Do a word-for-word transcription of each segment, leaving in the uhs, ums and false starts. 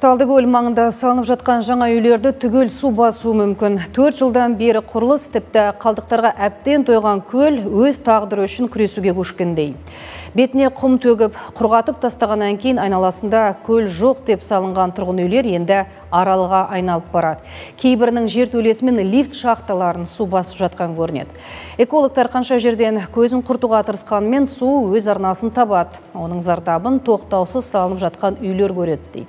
Талдыкөл маңында салынып жатқан жаңа үйлерді түгел су басуы мүмкін. Төрт жылдан бері құрылыс тіпті қалдықтарға әбден тойған көл өз тағдыры үшін күресуге көшкендей. Бетіне құм төгіп, құрғатып тастағаннан кейін айналасында көл жоқ деп салынған тұрғын үйлер енді аралға айналып барады. Кейбірінің жертөлесі мен лифт шахталарын су басып жатқан көрінеді. Экологтар қанша жерден көзін құртуға тырысқанымен су өз арнасын табады. Оның зардабын тоқтаусыз салынып жатқан үйлер көреді дейді.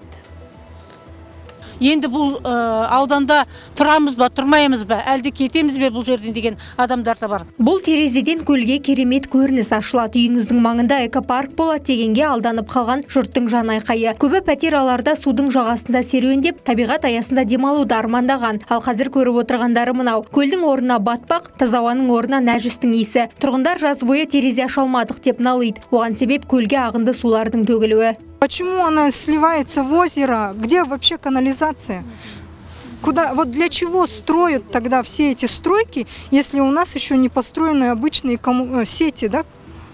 Енді бұл ауданда тұрамыз ба, тұрмаймыз ба, әлде кетеміз бе бұл жерден деген адамдар да бар. Бұл терезеден көлге керемет көрініс ашылады. Үйіңіздің маңында экопарк болады дегенге алданып қалған жұрттың жан айқайы. Көбі пәтер-аларда судың жағасында серуендеп, табиғат аясында демалуды армандаған. Ал қазір көріп отырғандары мынау. Көлдің орнына батпақ, таза ауаның орнына нәжістің иісі. Тұрғындар жаз бойы терезе аша алмадық деп налиды. Оған себеп көлге ағынды сулардың төгілуі. Почему она сливается в озеро? Где вообще канализация? Куда, вот для чего строят тогда все эти стройки, если у нас еще не построены обычные кому, сети, да?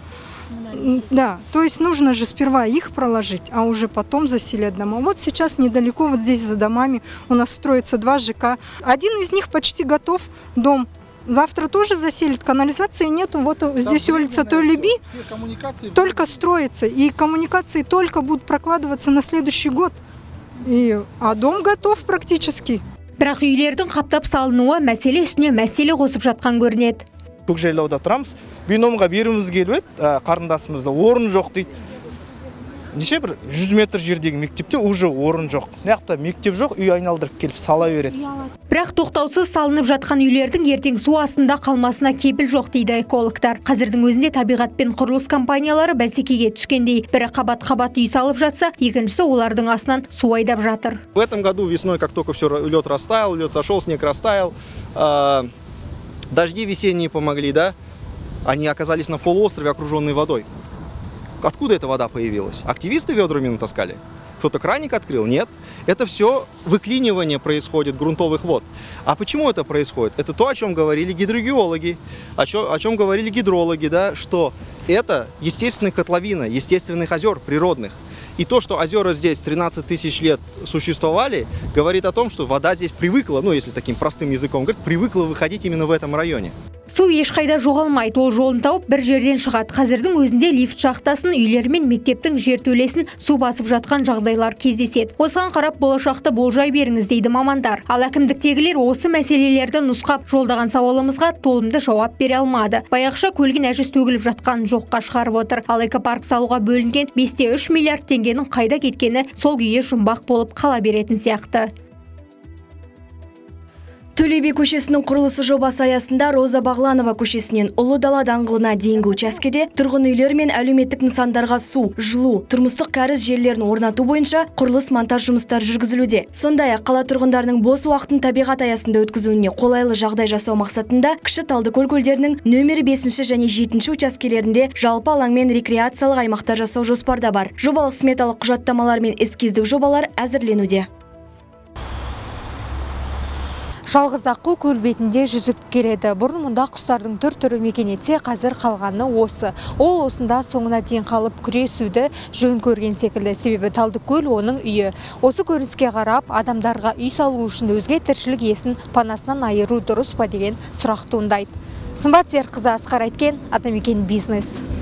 Да, то есть нужно же сперва их проложить, а уже потом заселять дома. Вот сейчас недалеко, вот здесь за домами у нас строится два ЖК. Один из них почти готов, дом. Завтра тоже заселит, канализации нету, вот там здесь улица Тойлиби, только строится, и коммуникации только будут прокладываться на следующий год, и, а дом готов практически. Бірақ үйлердің қаптап салынуы мәселе үстіне мәселе қосып жатқан көрінеді. Көкжайлауда тұрамыз, биномға беруіміз келіп еді, қарындасымызда орын жоқ дейді. Неше бір жүз метр жердегі мектепте уже орын жоқ. Неқта мектеп жоқ, үй айналдырып келіп сала береді. Бірақ тоқтаусыз салынып жатқан үйлердің ертең су астында қалмасына кепіл жоқ дейді экологтар. Қазірдің өзінде табиғат пен құрылыс компаниялары бәсекеге түскендей. Бірі қабат-қабат үй салып жатса, екіншісі олардың астынан су айдап жатыр. В этом году весной, как только все лед растаял, лед сошел, снег растаял, э, дожди весенние помогли, да? Они оказались на полуострове, окруженные водой. Откуда эта вода появилась? Активисты ведрами натаскали? Кто-то краник открыл? Нет. Это все выклинивание происходит грунтовых вод. А почему это происходит? Это то, о чем говорили гидрогеологи, о чем, о чем говорили гидрологи, да, что это естественная котловина, естественных озер природных. И то, что озера здесь тринадцать тысяч лет существовали, говорит о том, что вода здесь привыкла, ну если таким простым языком говорить, привыкла выходить именно в этом районе. Су ешқайда жоғалмайды, ол жолын тауып бір жерден шығады. Қазірдің өзінде лифт шахтасын, үйлер мен мектептің жертөлесін су басып жатқан жағдайлар кездеседі. Осыған қарап болашақты болжай беріңіз дейді мамандар. Ал әкімдіктегілер осы мәселелерді нұсқап жолдаған сауалымызға толымды жауап бере алмады. Баяғыша көлге нәжіс төгіліп жатқан жоққа шығарып отыр. Ал экопарк салуға бөлінген бес те үш миллиард теңгенің қайда кеткені сол күйі жұмбақ болып қала беретін сияқты. Төлеби көшесінің құрылысы жобасы аясында Роза Бағланова көшесінен Ұлы Дала даңғылына дейінгі учаскеде тұрғын үйлер мен әлеуметтік нысандарға су, жылу, тұрмыстық кәріз желілерін орнату бойынша құрылыс монтаж жұмыстары жүргізілуде. Сондай-ақ қала тұрғындарының бос уақытын табиғат аясында өткізуіне қолайлы жағдай жасау мақсатында Кіші Талдыкөл көлдерінің нөмірі бесінші және жетінші учаскелерінде жалпы алаң мен рекреациялық аймақтар жасау жоспарда бар. Жобалық сметалық құжаттамалар мен эскиздік жобалар әзірленуде. Жалғыз аққу көл бетінде жүзіп келеді. Бұрын мұнда құстардың түр түрі мекен етсе, қазір қалғаны осы. Ол осында соңына дейін қалып күресуді жөн көрген секілді. Себебі Талдыкөл оның үйі. Осы көрініске қарап, адамдарға үй салу үшін өзге тіршілік иесін панасынан айыру дұрыс па деген сұрақ туындайды. Сымбат Серікқызы, Асқар Айткен, Атамекен бизнес.